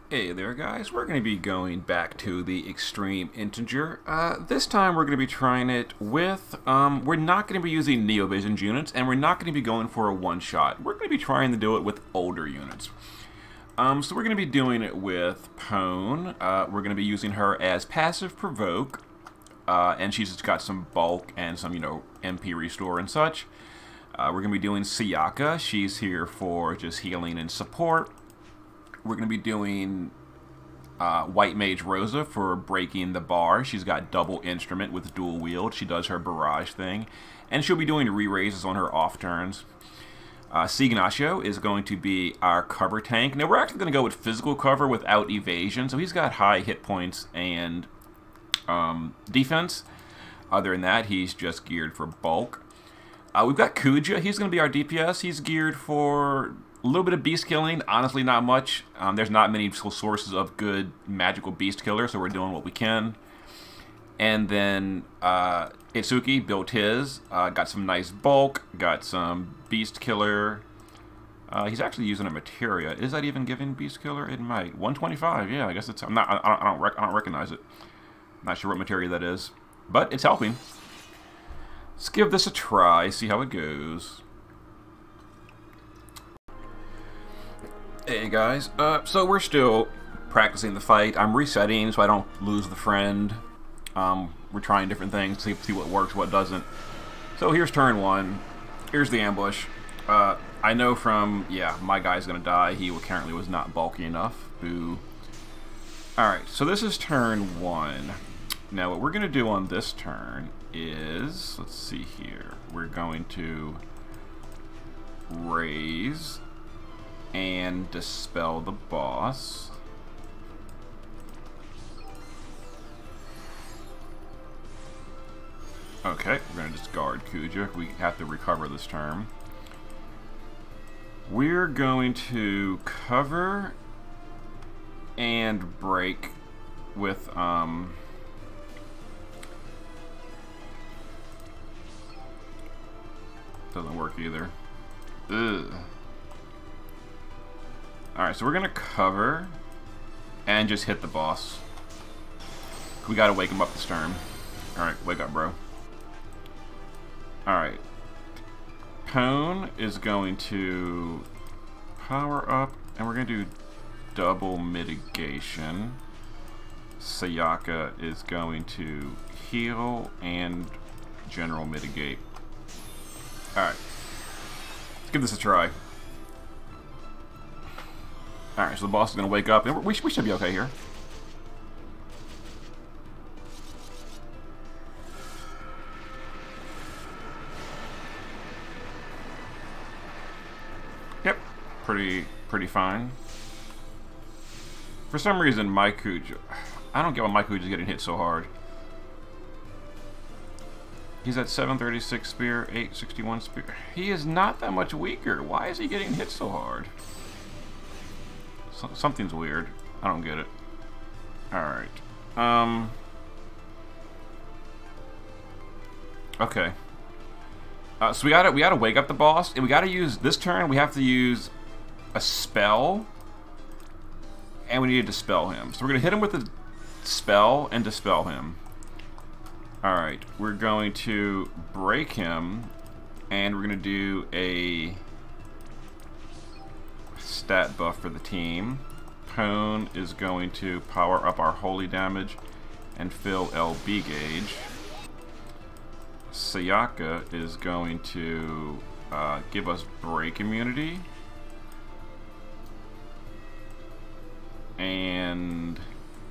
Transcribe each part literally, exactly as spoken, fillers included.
Hey there guys, we're going to be going back to the Extreme Integer. Uh, this time we're going to be trying it with, um, we're not going to be using Neovision's units, and we're not going to be going for a one-shot. We're going to be trying to do it with older units. Um, so we're going to be doing it with Pwn. Uh, we're going to be using her as Passive Provoke, uh, and she's just got some bulk and some, you know, M P restore and such. Uh, we're going to be doing Sayaka. She's here for just healing and support. We're going to be doing uh, White Mage Rosa for breaking the bar. She's got double instrument with dual wield. She does her barrage thing. And she'll be doing re-raises on her off turns. Uh, Signacio is going to be our cover tank. Now, we're actually going to go with physical cover without evasion. So he's got high hit points and um, defense. Other than that, he's just geared for bulk. Uh, we've got Kuja. He's going to be our D P S. He's geared for a little bit of beast killing, honestly not much. Um, there's not many sources of good magical beast killer, so we're doing what we can. And then uh, Itsuki built his, uh, got some nice bulk, got some beast killer. Uh, he's actually using a materia. Is that even giving beast killer? It might. one twenty-five, yeah, I guess it's, I'm not, I don't, I don't, rec I don't recognize it. Not sure what materia that is, but it's helping. Let's give this a try, see how it goes. Hey guys, uh, so we're still practicing the fight. I'm resetting so I don't lose the friend. Um, we're trying different things, see, see what works, what doesn't. So here's turn one. Here's the ambush. Uh, I know from, yeah, my guy's gonna die. He apparently was not bulky enough. Boo. Alright, so this is turn one. Now what we're gonna do on this turn is, let's see here. We're going to raise and dispel the boss. Okay, we're going to discard Kuja. We have to recover this turn. We're going to cover and break with um doesn't work either. Ugh. Alright, so we're going to cover and just hit the boss. We got to wake him up this turn. Alright, wake up, bro. Alright. Pwn is going to power up, and we're going to do double mitigation. Sayaka is going to heal and general mitigate. Alright. Let's give this a try. Alright, so the boss is going to wake up, and we, we should be okay here. Yep, pretty, pretty fine. For some reason, my Kuja, I don't get why my Kuja is getting hit so hard. He's at seven thirty-six spear, eight sixty-one spear. He is not that much weaker. Why is he getting hit so hard? Something's weird. I don't get it. Alright. Um. Okay. Uh, so we gotta we gotta wake up the boss, and we gotta use this turn. We have to use a spell, and we need to dispel him. So we're gonna hit him with a spell and dispel him. Alright. We're going to break him, and we're gonna do a stat buff for the team. Pwn is going to power up our holy damage and fill L B gauge. Sayaka is going to uh, give us break immunity and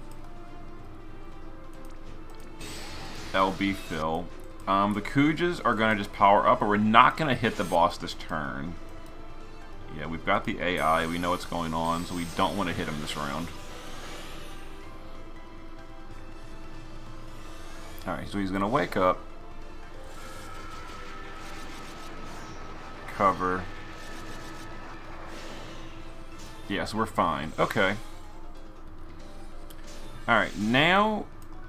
L B fill. Um, the Kujas are going to just power up, but we're not going to hit the boss this turn. Yeah, we've got the A I, we know what's going on, so we don't want to hit him this round. Alright, so he's going to wake up. Cover. Yeah, so we're fine. Okay. Alright, now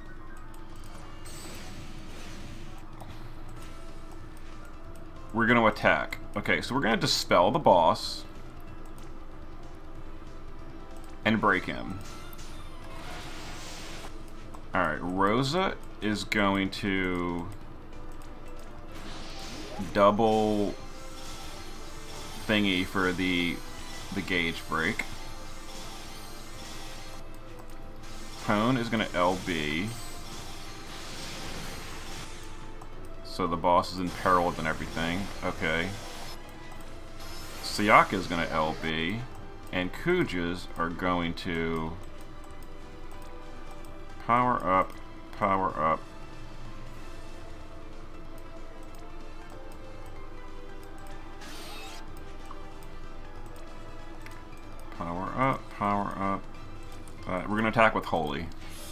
we're going to attack. Okay, so we're going to dispel the boss. and break him. Alright, Rosa is going to double thingy for the the gauge break. Pone is going to L B. So the boss is in peril and everything. Okay. Sayaka is going to L B. And Kujas are going to power up, power up. Power up, power up. Uh, we're going to attack with Holy.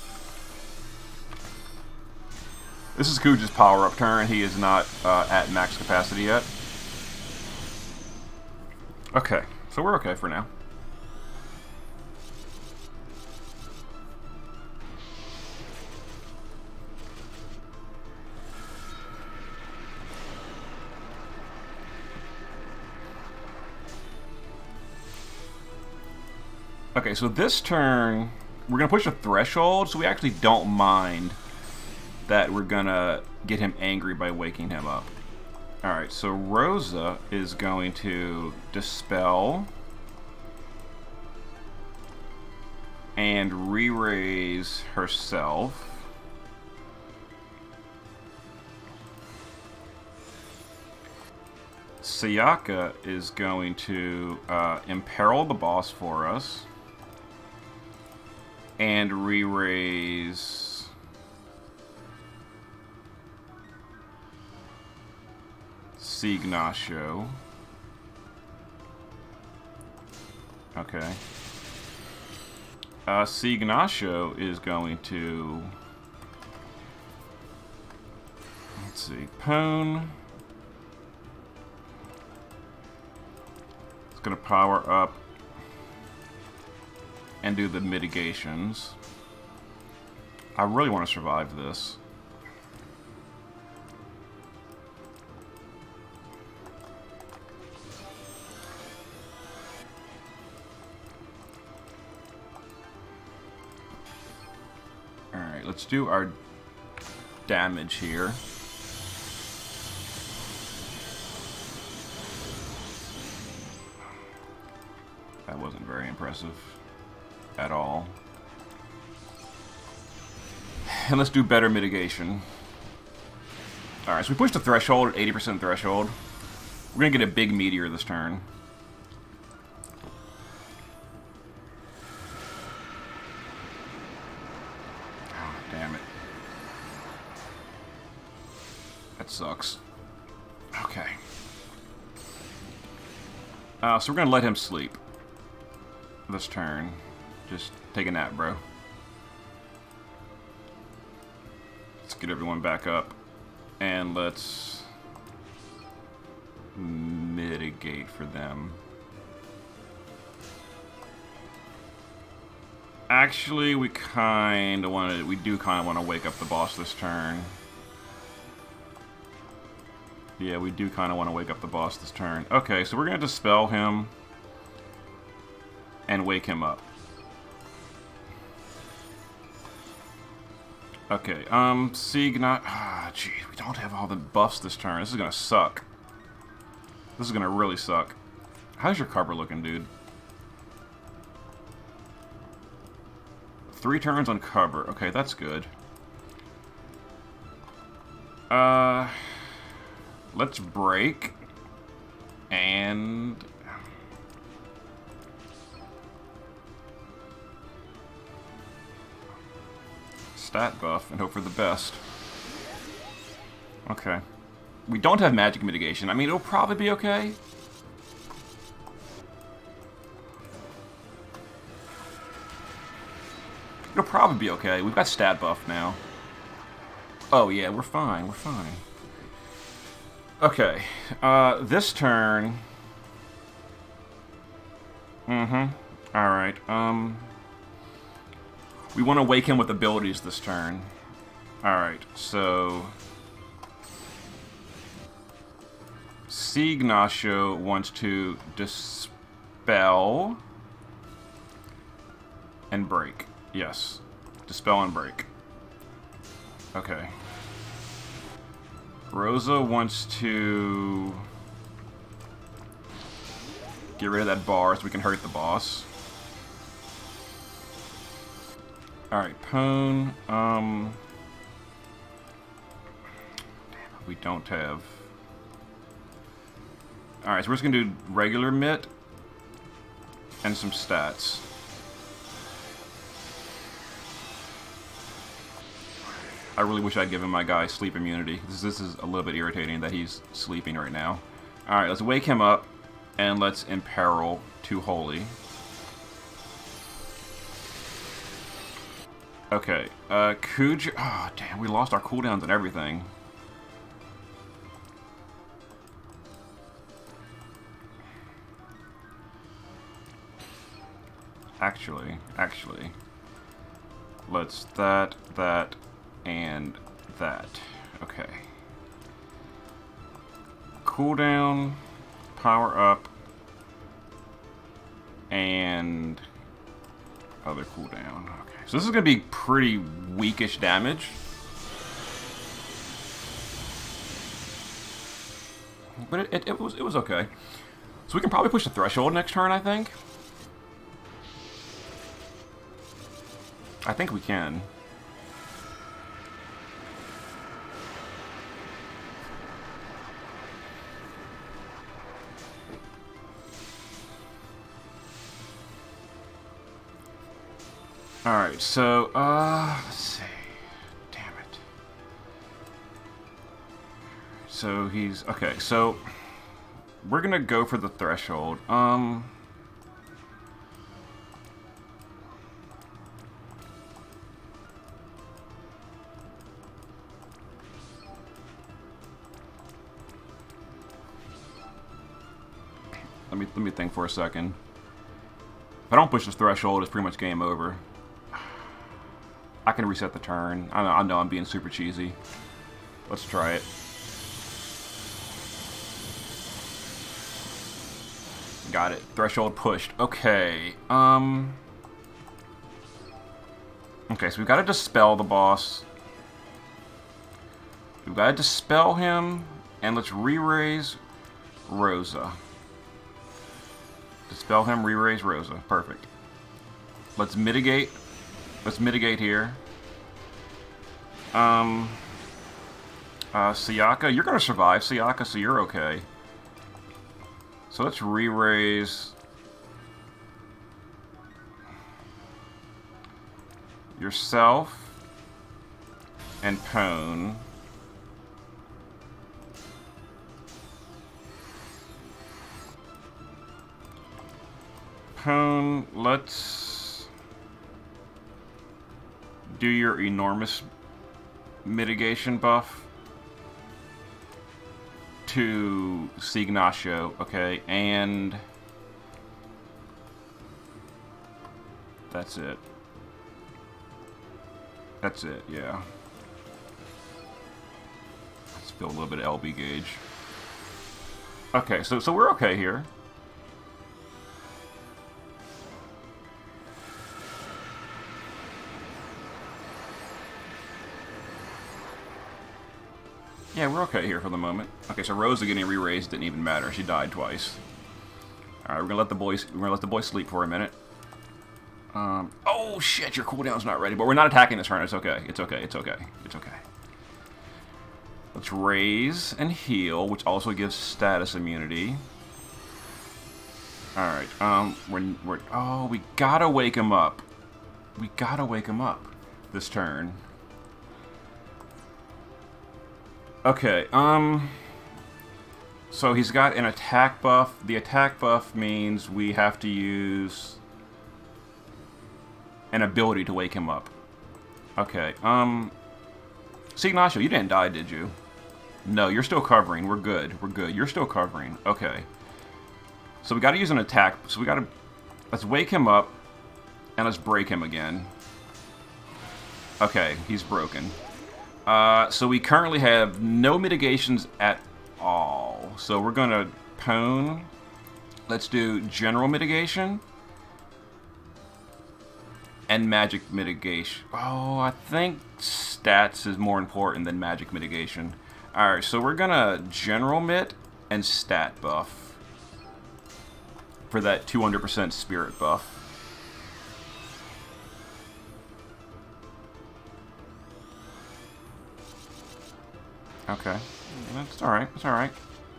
This is Kuja's power up turn. He is not uh, at max capacity yet. Okay, so we're okay for now. Okay, so this turn, we're going to push a threshold, so we actually don't mind that we're going to get him angry by waking him up. Alright, so Rosa is going to dispel and re-raise herself. Sayaka is going to uh, imperil the boss for us. And re-raise Signacio. Okay. Uh, Signacio is going to... Let's see. Pone. It's going to power up and do the mitigations. I really want to survive this. Alright, let's do our damage here. That wasn't very impressive at all. And let's do better mitigation. Alright, so we pushed the threshold at eighty percent threshold. We're gonna get a big meteor this turn. Oh, damn it. That sucks. Okay. Uh, so we're gonna let him sleep this turn. Just take a nap, bro. Let's get everyone back up. And let's mitigate for them. Actually, we kind of want to, we do kind of want to wake up the boss this turn. Yeah, we do kind of want to wake up the boss this turn. Okay, so we're going to dispel him and wake him up. Okay, um, Signa... Ah, gee, we don't have all the buffs this turn. This is gonna suck. This is gonna really suck. How's your cover looking, dude? Three turns on cover. Okay, that's good. Uh... Let's break. And... stat buff and hope for the best. Okay. We don't have magic mitigation. I mean, it'll probably be okay. It'll probably be okay. We've got stat buff now. Oh, yeah, we're fine. We're fine. Okay. Uh, this turn... Mm-hmm. Alright, um... we want to wake him with abilities this turn. Alright, so... Signacio wants to dispel And break. Yes. Dispel and break. Okay. Rosa wants to get rid of that bar so we can hurt the boss. Alright, Pwn. Um, we don't have... Alright, so we're just going to do regular Mitt and some stats. I really wish I'd given my guy sleep immunity. This, this is a little bit irritating that he's sleeping right now. Alright, let's wake him up and let's imperil to Holy. Okay, uh, Kuja... Oh, damn, we lost our cooldowns and everything. Actually, actually, let's that, that, and that. Okay. Cooldown, power up, and other cooldown. Okay, so this is going to be pretty weakish damage. But it, it, it was it was okay. So we can probably push the threshold next turn, I think. I think we can. Alright, so, uh, let's see. Damn it. So he's, okay, so we're gonna go for the threshold. Um... Let me, let me think for a second. If I don't push this threshold, it's pretty much game over. I can reset the turn. I know, I know I'm being super cheesy. Let's try it. Got it. Threshold pushed. Okay. Um. Okay, so we've got to dispel the boss. We've got to dispel him, and let's re-raise Rosa. Dispel him, re-raise Rosa. Perfect. Let's mitigate. Let's mitigate here. Um, uh, Sayaka, you're going to survive, Sayaka, so you're okay. So let's re-raise yourself and Pwn. Pwn, let's do your enormous mitigation buff to Signacio, okay, and that's it. That's it, yeah. Let's feel a little bit of L B gauge. Okay, so so we're okay here. Yeah, we're okay here for the moment. Okay, so Rosa getting re-raised didn't even matter. She died twice. All right, we're gonna let the boys. We're gonna let the boy sleep for a minute. Um. Oh shit, your cooldown's not ready, but we're not attacking this turn. It's okay. It's okay. It's okay. It's okay. Let's raise and heal, which also gives status immunity. All right. Um. We're we're. Oh, we gotta wake him up. We gotta wake him up this turn. Okay, um, so he's got an attack buff. The attack buff means we have to use an ability to wake him up. Okay, um, Signacio, you didn't die, did you? No, you're still covering. We're good. We're good. You're still covering. Okay. So we got to use an attack. So we got to, let's wake him up and let's break him again. Okay, he's broken. Uh, so we currently have no mitigations at all. So we're going to Pwn. Let's do general mitigation. And magic mitigation. Oh, I think stats is more important than magic mitigation. Alright, so we're gonna general mit and stat buff for that two hundred percent spirit buff. Okay. That's alright. That's alright.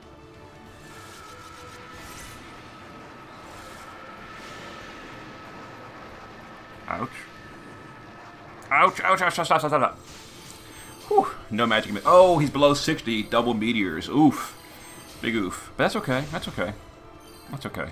Ouch. Ouch, ouch, ouch, stop, stop, stop, stop. Whew. No magic. Oh, he's below sixty. Double meteors. Oof. Big oof. But that's okay. That's okay. That's okay.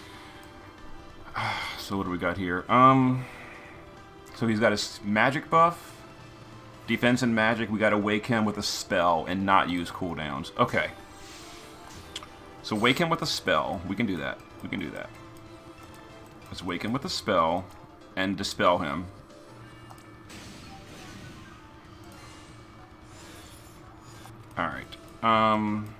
So what do we got here? Um. So he's got his magic buff. Defense and magic. We got to wake him with a spell and not use cooldowns. Okay. So wake him with a spell. We can do that. We can do that. Let's wake him with a spell and dispel him. Alright. Um,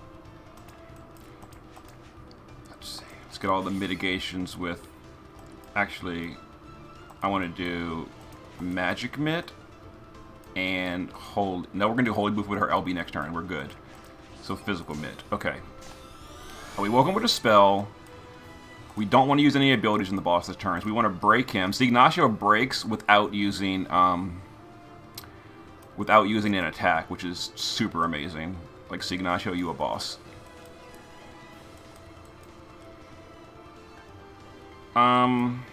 let's see. Let's get all the mitigations with... Actually, I want to do Magic Mit and Hold... No, we're going to do Holy Booth with her L B next turn. We're good. So Physical Mit. Okay. We woke him with a spell. We don't want to use any abilities in the boss's turns. We want to break him. So Ignacio breaks without using um, without using an attack, which is super amazing. Like, so Ignacio, you a boss. Um.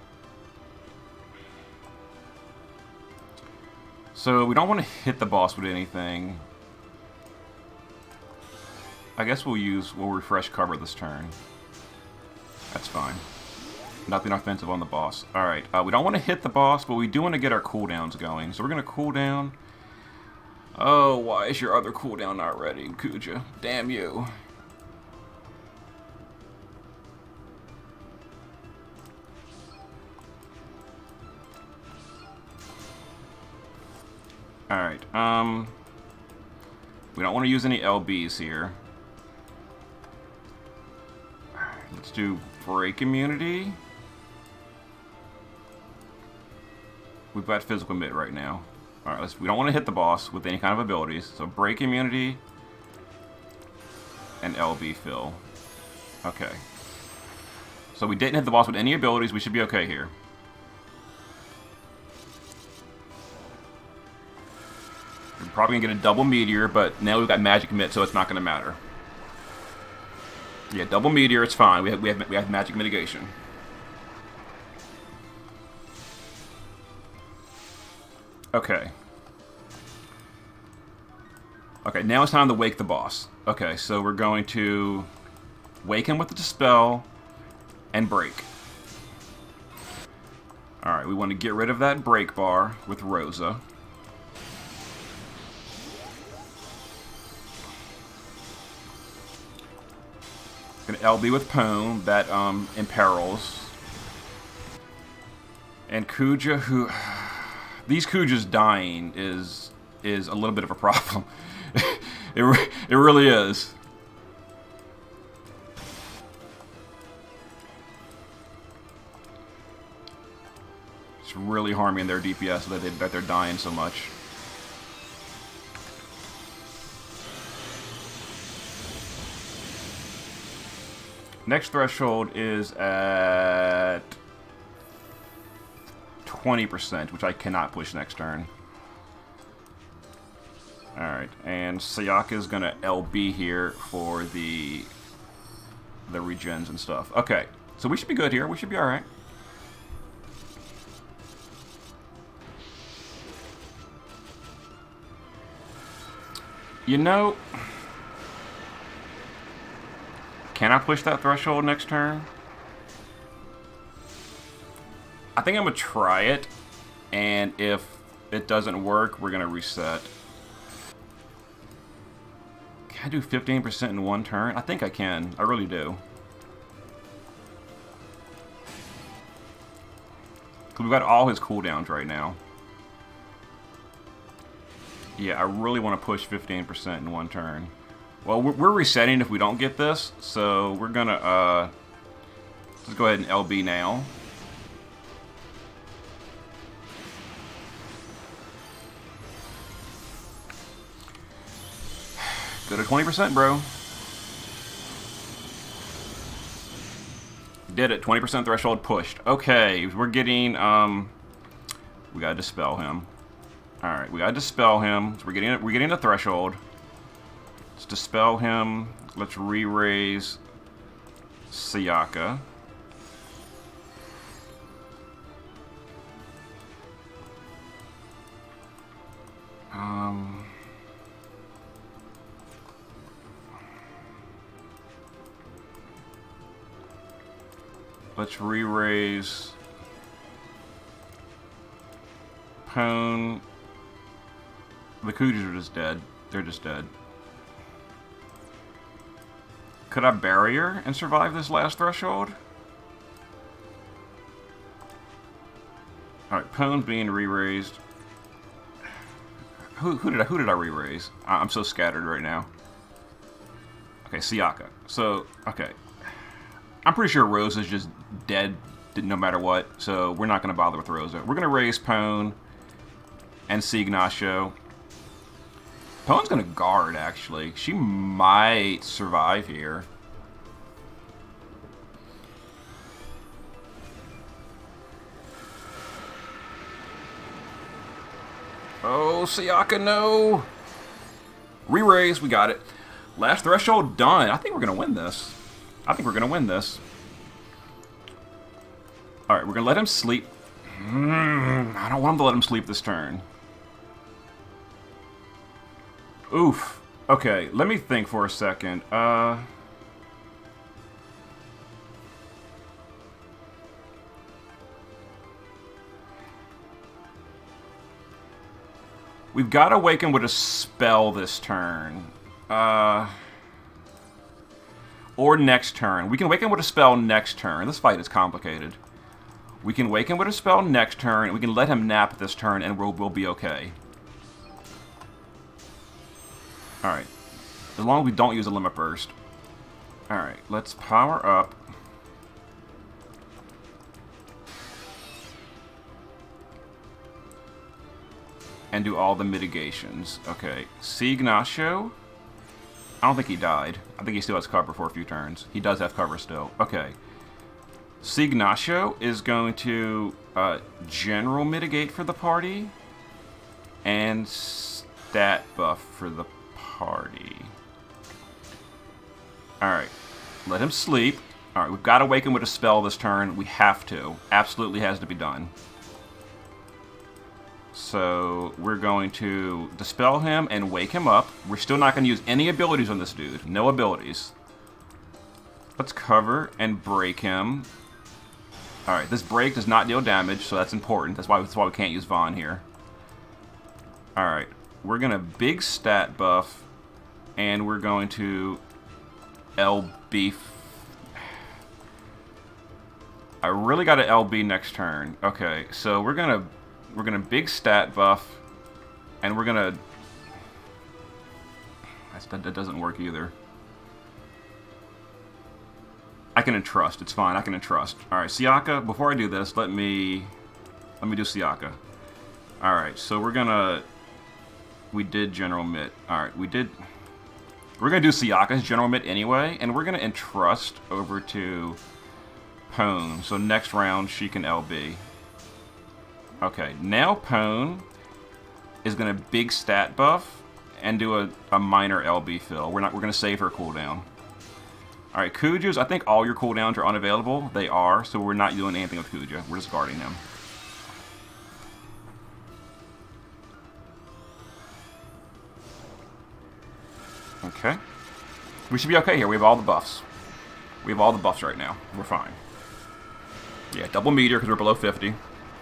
So we don't want to hit the boss with anything. I guess we'll use we'll refresh cover this turn. That's fine. Nothing offensive on the boss. Alright, uh, we don't want to hit the boss, but we do want to get our cooldowns going. So we're going to cool down. Oh, why is your other cooldown not ready, Kuja? Damn you. Alright, um... we don't want to use any L Bs here. Let's do break immunity. We've got physical mit right now. Alright, let's we don't want to hit the boss with any kind of abilities. So break immunity and L B fill. Okay. So we didn't hit the boss with any abilities, we should be okay here. We're probably gonna get a double meteor, but now we've got magic mit, so it's not gonna matter. Yeah, double meteor, it's fine. We have we have we have magic mitigation. Okay. Okay, now it's time to wake the boss. Okay, so we're going to wake him with the dispel and break. Alright, we want to get rid of that break bar with Rosa. Gonna L B with Pone, that um, imperils. And Kuja, who... These Kujas dying is is a little bit of a problem. it, re it really is. It's really harming their D P S that, they, that they're dying so much. Next threshold is at twenty percent, which I cannot push next turn. Alright, and Sayaka is going to L B here for the the regens and stuff. Okay, so we should be good here. We should be alright. You know... Can I push that threshold next turn? I think I'm going to try it, and if it doesn't work, we're going to reset. Can I do fifteen percent in one turn? I think I can. I really do. We've got all his cooldowns right now. Yeah, I really want to push fifteen percent in one turn. Well, we're, we're resetting if we don't get this, so we're going to uh, just go ahead and L B now. Still at twenty percent, bro. Did it. twenty percent threshold pushed. Okay, we're getting, um... we gotta dispel him. Alright, we gotta dispel him. So we're getting we're getting a threshold. Let's dispel him. Let's re-raise Sayaka. Um... Let's re-raise Pwn. The Kujas are just dead. They're just dead. Could I barrier and survive this last threshold? Alright, Pwn's being re-raised. Who, who did I who did I re-raise? I'm so scattered right now. Okay, Sayaka. So, okay. I'm pretty sure Rosa's just dead no matter what, so we're not going to bother with Rosa. We're going to raise Pwn and see Ignacio. Pwn's going to guard, actually. She might survive here. Oh, Sayaka, no! Re-raise, we got it. Last threshold done. I think we're going to win this. I think we're going to win this. Alright, we're going to let him sleep. Mm, I don't want him to let him sleep this turn. Oof. Okay, let me think for a second. Uh... We've got to awaken with a spell this turn. Uh... Or next turn. We can awaken with a spell next turn. This fight is complicated. We can awaken with a spell next turn, and we can let him nap this turn, and we'll, we'll be okay. Alright. As long as we don't use a limit burst. Alright, let's power up. And do all the mitigations. Okay. See Ignacio? I don't think he died. I think he still has cover for a few turns. He does have cover still. Okay. See Ignacio is going to uh, general mitigate for the party. And stat buff for the party. Alright. Let him sleep. Alright, we've got to wake him with a spell this turn. We have to. Absolutely has to be done. So, we're going to dispel him and wake him up. We're still not going to use any abilities on this dude. No abilities. Let's cover and break him. Alright, this break does not deal damage, so that's important. That's why, that's why we can't use Vaughn here. Alright, we're going to big stat buff, and we're going to L B. I really got to L B next turn. Okay, so we're going to We're gonna big stat buff, and we're gonna. That, that doesn't work either. I can entrust. It's fine. I can entrust. All right, Sayaka. Before I do this, let me let me do Sayaka. All right, so we're gonna. We did general mit. All right, we did. We're gonna do Sayaka's general mit anyway, and we're gonna entrust over to Pwn. So next round she can L B. Okay, now Pwn is going to big stat buff and do a, a minor L B fill. We're not. We're going to save her cooldown. All right, Kujas. I think all your cooldowns are unavailable. They are, so we're not doing anything with Kuja. We're just guarding him. Okay, we should be okay here. We have all the buffs. We have all the buffs right now. We're fine. Yeah, double meteor because we're below fifty.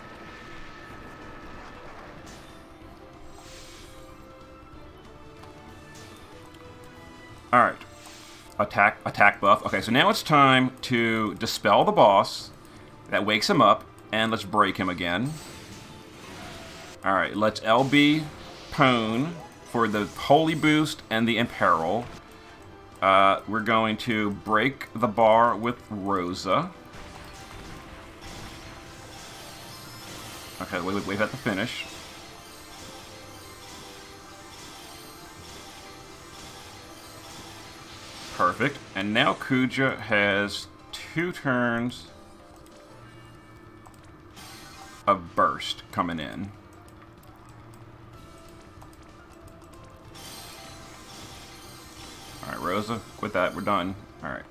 Alright. Attack attack buff. Okay, so now it's time to dispel the boss. That wakes him up. And let's break him again. Alright, let's L B Pwn for the Holy Boost and the Imperil. Uh, we're going to break the bar with Rosa. Okay, wait, wait, wait at the finish. Perfect. And now Kuja has two turns of burst coming in. Alright, Rosa, quit that. We're done. Alright.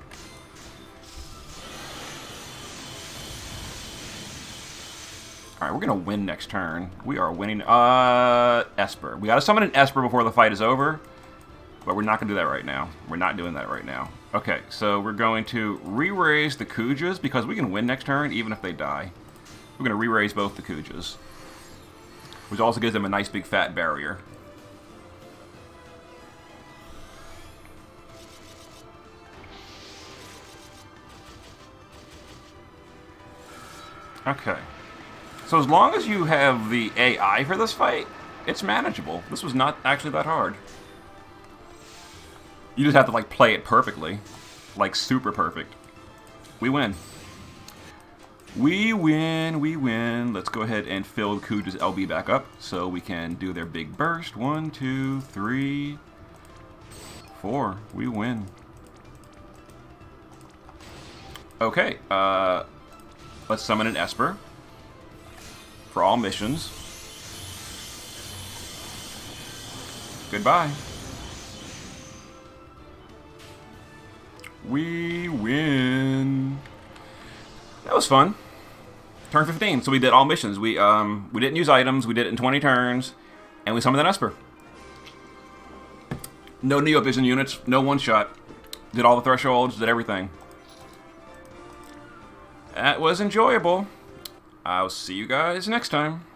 Alright, we're gonna win next turn. We are winning. Uh, Esper. We gotta summon an Esper before the fight is over. But we're not gonna do that right now. We're not doing that right now. Okay, so we're going to re-raise the Kujas because we can win next turn even if they die. We're gonna re-raise both the Kujas. Which also gives them a nice big fat barrier. Okay. So as long as you have the A I for this fight, it's manageable. This was not actually that hard. You just have to, like, play it perfectly. Like, super perfect. We win. We win, we win. Let's go ahead and fill Kuja's L B back up so we can do their big burst. One, two, three, four. We win. Okay, uh, let's summon an Esper for all missions. Goodbye. We win. That was fun. Turn fifteen. So we did all missions. We um we didn't use items. We did it in twenty turns, and we summoned an Esper. No Neo Vision units. No one shot. Did all the thresholds. Did everything. That was enjoyable. I'll see you guys next time.